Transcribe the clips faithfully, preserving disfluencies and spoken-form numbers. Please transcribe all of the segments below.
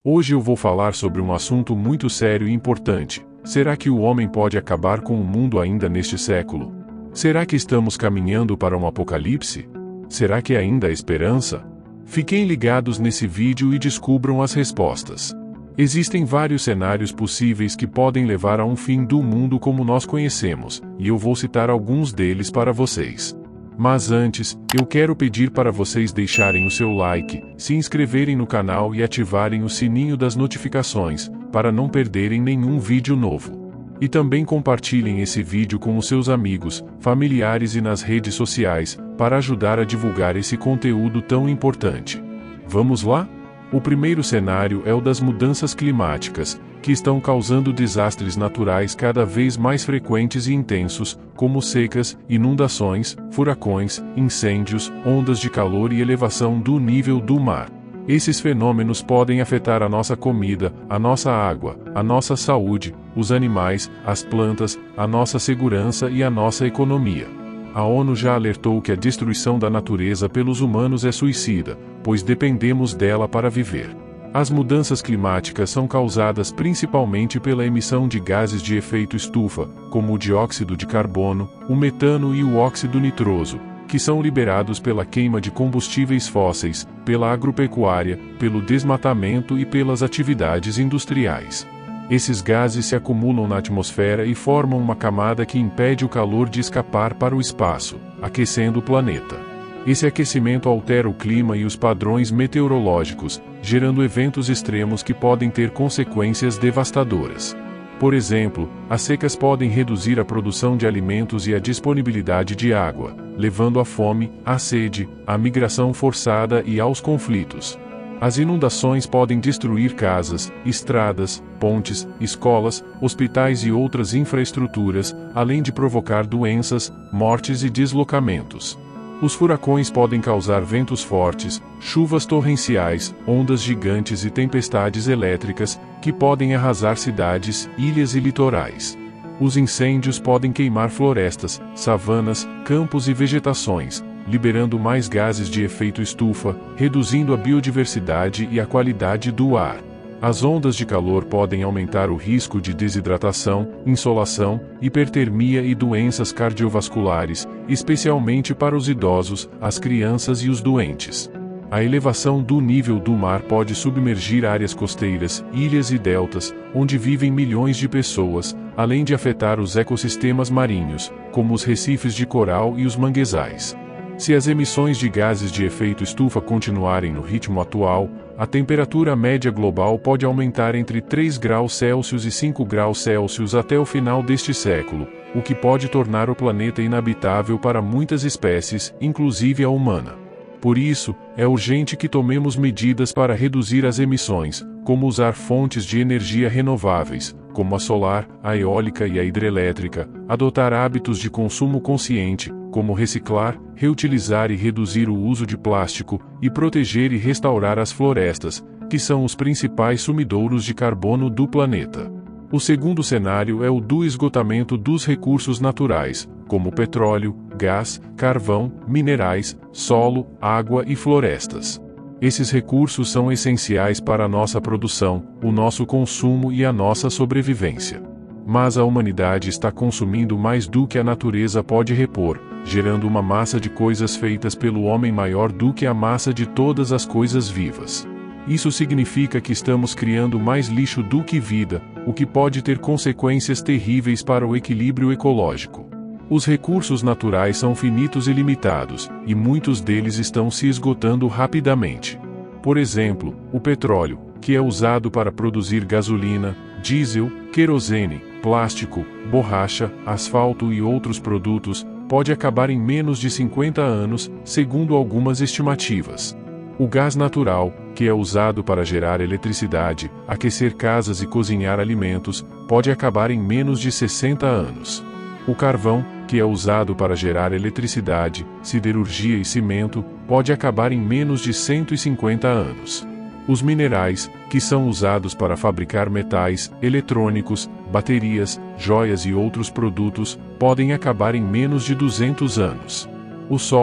Hoje eu vou falar sobre um assunto muito sério e importante. Será que o homem pode acabar com o mundo ainda neste século? Será que estamos caminhando para um apocalipse? Será que ainda há esperança? Fiquem ligados nesse vídeo e descubram as respostas. Existem vários cenários possíveis que podem levar a um fim do mundo como nós conhecemos, e eu vou citar alguns deles para vocês. Mas antes, eu quero pedir para vocês deixarem o seu like, se inscreverem no canal e ativarem o sininho das notificações, para não perderem nenhum vídeo novo. E também compartilhem esse vídeo com os seus amigos, familiares e nas redes sociais, para ajudar a divulgar esse conteúdo tão importante. Vamos lá? O primeiro cenário é o das mudanças climáticas, que estão causando desastres naturais cada vez mais frequentes e intensos, como secas, inundações, furacões, incêndios, ondas de calor e elevação do nível do mar. Esses fenômenos podem afetar a nossa comida, a nossa água, a nossa saúde, os animais, as plantas, a nossa segurança e a nossa economia. A ONU já alertou que a destruição da natureza pelos humanos é suicida, pois dependemos dela para viver. As mudanças climáticas são causadas principalmente pela emissão de gases de efeito estufa, como o dióxido de carbono, o metano e o óxido nitroso, que são liberados pela queima de combustíveis fósseis, pela agropecuária, pelo desmatamento e pelas atividades industriais. Esses gases se acumulam na atmosfera e formam uma camada que impede o calor de escapar para o espaço, aquecendo o planeta. Esse aquecimento altera o clima e os padrões meteorológicos, gerando eventos extremos que podem ter consequências devastadoras. Por exemplo, as secas podem reduzir a produção de alimentos e a disponibilidade de água, levando à fome, à sede, à migração forçada e aos conflitos. As inundações podem destruir casas, estradas, pontes, escolas, hospitais e outras infraestruturas, além de provocar doenças, mortes e deslocamentos. Os furacões podem causar ventos fortes, chuvas torrenciais, ondas gigantes e tempestades elétricas, que podem arrasar cidades, ilhas e litorais. Os incêndios podem queimar florestas, savanas, campos e vegetações, liberando mais gases de efeito estufa, reduzindo a biodiversidade e a qualidade do ar. As ondas de calor podem aumentar o risco de desidratação, insolação, hipertermia e doenças cardiovasculares, especialmente para os idosos, as crianças e os doentes. A elevação do nível do mar pode submergir áreas costeiras, ilhas e deltas, onde vivem milhões de pessoas, além de afetar os ecossistemas marinhos, como os recifes de coral e os manguezais. Se as emissões de gases de efeito estufa continuarem no ritmo atual, a temperatura média global pode aumentar entre três graus Celsius e cinco graus Celsius até o final deste século, o que pode tornar o planeta inabitável para muitas espécies, inclusive a humana. Por isso, é urgente que tomemos medidas para reduzir as emissões, como usar fontes de energia renováveis, como a solar, a eólica e a hidrelétrica, adotar hábitos de consumo consciente, como reciclar, reutilizar e reduzir o uso de plástico, e proteger e restaurar as florestas, que são os principais sumidouros de carbono do planeta. O segundo cenário é o do esgotamento dos recursos naturais, como petróleo, gás, carvão, minerais, solo, água e florestas. Esses recursos são essenciais para a nossa produção, o nosso consumo e a nossa sobrevivência. Mas a humanidade está consumindo mais do que a natureza pode repor, gerando uma massa de coisas feitas pelo homem maior do que a massa de todas as coisas vivas. Isso significa que estamos criando mais lixo do que vida, o que pode ter consequências terríveis para o equilíbrio ecológico. Os recursos naturais são finitos e limitados, e muitos deles estão se esgotando rapidamente. Por exemplo, o petróleo, que é usado para produzir gasolina, diesel, querosene, plástico, borracha, asfalto e outros produtos, pode acabar em menos de cinquenta anos, segundo algumas estimativas. O gás natural, que é usado para gerar eletricidade, aquecer casas e cozinhar alimentos, pode acabar em menos de sessenta anos. O carvão, que é usado para gerar eletricidade, siderurgia e cimento, pode acabar em menos de cento e cinquenta anos. Os minerais, que são usados para fabricar metais, eletrônicos, baterias, joias e outros produtos, podem acabar em menos de duzentos anos. O solo,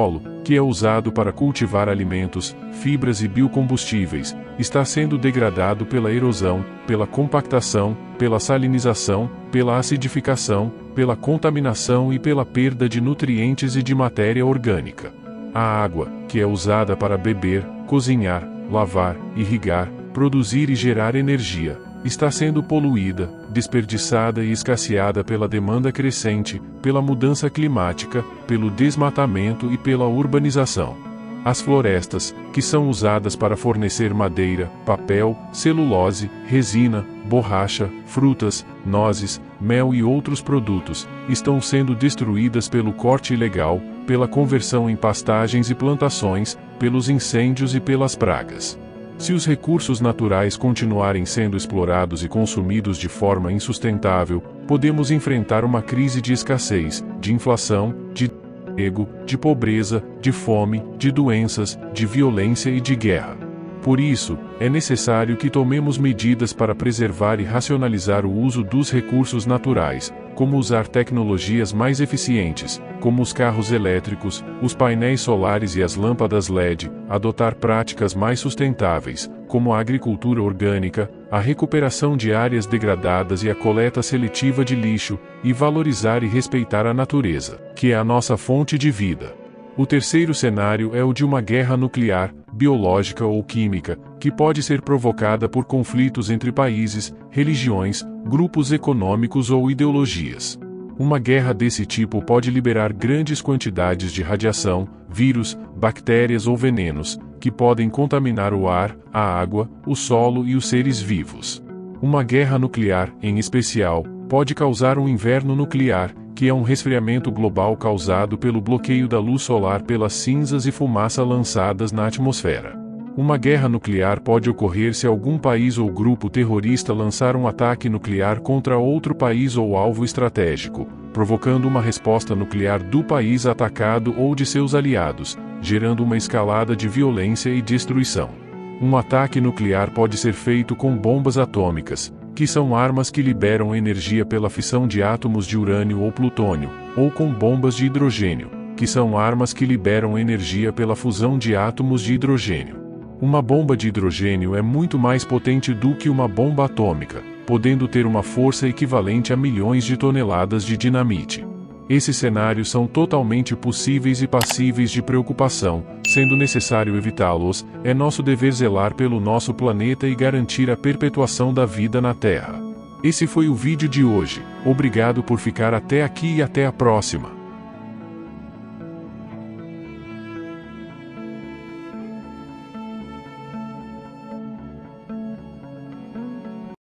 que é usado para cultivar alimentos, fibras e biocombustíveis, está sendo degradado pela erosão, pela compactação, pela salinização, pela acidificação, pela contaminação e pela perda de nutrientes e de matéria orgânica. A água, que é usada para beber, cozinhar, lavar, irrigar, produzir e gerar energia, está sendo poluída, desperdiçada e escasseada pela demanda crescente, pela mudança climática, pelo desmatamento e pela urbanização. As florestas, que são usadas para fornecer madeira, papel, celulose, resina, borracha, frutas, nozes, mel e outros produtos, estão sendo destruídas pelo corte ilegal, pela conversão em pastagens e plantações, pelos incêndios e pelas pragas. Se os recursos naturais continuarem sendo explorados e consumidos de forma insustentável, podemos enfrentar uma crise de escassez, de inflação, de desemprego, de pobreza, de fome, de doenças, de violência e de guerra. Por isso, é necessário que tomemos medidas para preservar e racionalizar o uso dos recursos naturais, como usar tecnologias mais eficientes, como os carros elétricos, os painéis solares e as lâmpadas L E D, adotar práticas mais sustentáveis, como a agricultura orgânica, a recuperação de áreas degradadas e a coleta seletiva de lixo, e valorizar e respeitar a natureza, que é a nossa fonte de vida. O terceiro cenário é o de uma guerra nuclear, biológica ou química, que pode ser provocada por conflitos entre países, religiões, grupos econômicos ou ideologias. Uma guerra desse tipo pode liberar grandes quantidades de radiação, vírus, bactérias ou venenos, que podem contaminar o ar, a água, o solo e os seres vivos. Uma guerra nuclear, em especial, pode causar um inverno nuclear, que é um resfriamento global causado pelo bloqueio da luz solar pelas cinzas e fumaça lançadas na atmosfera. Uma guerra nuclear pode ocorrer se algum país ou grupo terrorista lançar um ataque nuclear contra outro país ou alvo estratégico, provocando uma resposta nuclear do país atacado ou de seus aliados, gerando uma escalada de violência e destruição. Um ataque nuclear pode ser feito com bombas atômicas, que são armas que liberam energia pela fissão de átomos de urânio ou plutônio, ou com bombas de hidrogênio, que são armas que liberam energia pela fusão de átomos de hidrogênio. Uma bomba de hidrogênio é muito mais potente do que uma bomba atômica, podendo ter uma força equivalente a milhões de toneladas de dinamite. Esses cenários são totalmente possíveis e passíveis de preocupação, sendo necessário evitá-los. É nosso dever zelar pelo nosso planeta e garantir a perpetuação da vida na Terra. Esse foi o vídeo de hoje. Obrigado por ficar até aqui e até a próxima.